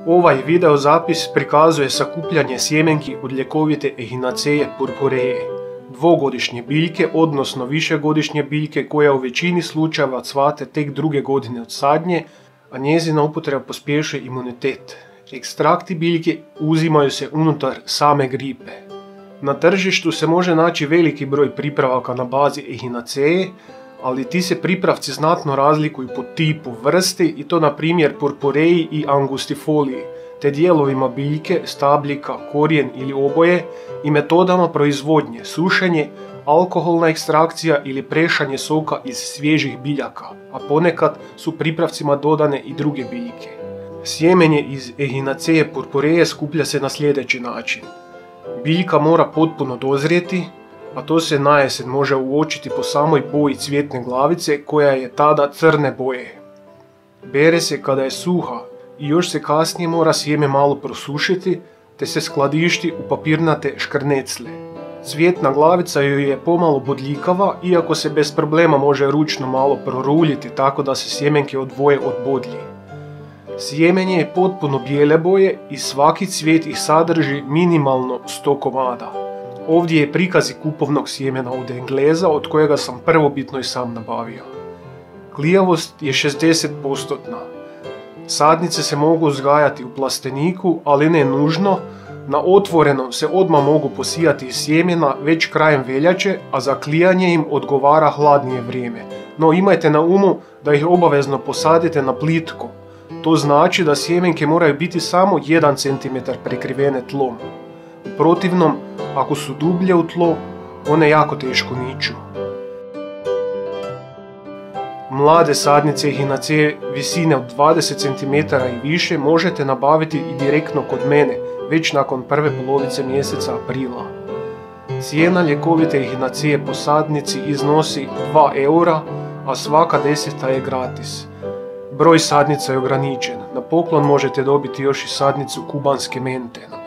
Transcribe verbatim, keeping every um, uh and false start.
Ovaj video zapis prikazuje sakupljanje sjemenki od ljekovite Echinaceae purpureae, dvogodišnje biljke, odnosno višegodišnje biljke koja u većini slučajeva cvate tek druge godine od sadnje, a njezina upotreba pospješuje imunitet. Ekstrakti biljke uzimaju se unutar same gripe. Na tržištu se može naći veliki broj pripravaka na bazi Echinaceae, ali ti se pripravci znatno razlikuju po tipu vrsti i to na primjer purpureae i angustifolii, te dijelovima biljke, stabljika, korijen ili oboje i metodama proizvodnje, sušenje, alkoholna ekstrakcija ili prešanje soka iz svježih biljaka, a ponekad su pripravcima dodane i druge biljke. Sjemenje iz Echinaceae purpureae skuplja se na sljedeći način. Biljka mora potpuno dozrijeti, a to se najesen može uočiti po samoj boji cvjetne glavice koja je tada crne boje. Bere se kada je suha i još se kasnije mora sjeme malo prosušiti te se skladišti u papirnate škrnecle. Cvjetna glavica joj je pomalo bodljikava, iako se bez problema može ručno malo proruljiti tako da se sjemenke odvoje od bodlji. Sjemenje je potpuno bijele boje i svaki cvijet ih sadrži minimalno sto komada. Ovdje je prikaz kupovnog sjemena od Engleza od kojega sam prvobitno i sam nabavio. Klijavost je šezdeset posto. Sadnice se mogu uzgajati u plasteniku, ali ne nužno. Na otvorenom se odmah mogu posijati iz sjemena već krajem veljače, a za klijanje im odgovara hladnije vrijeme. No imajte na umu da ih obavezno posadite na plitko. To znači da sjemenke moraju biti samo jedan centimetar prekrivene tlom. U protivnom, ako su dublje u tlo, one jako teško niču. Mlade sadnice Echinaceae visine od dvadeset centimetara i više možete nabaviti i direktno kod mene, već nakon prve polovice mjeseca aprila. Cijena ljekovite Echinaceae po sadnici iznosi dva eura, a svaka deseta je gratis. Broj sadnica je ograničen. Na poklon možete dobiti još i sadnicu kubanske mente.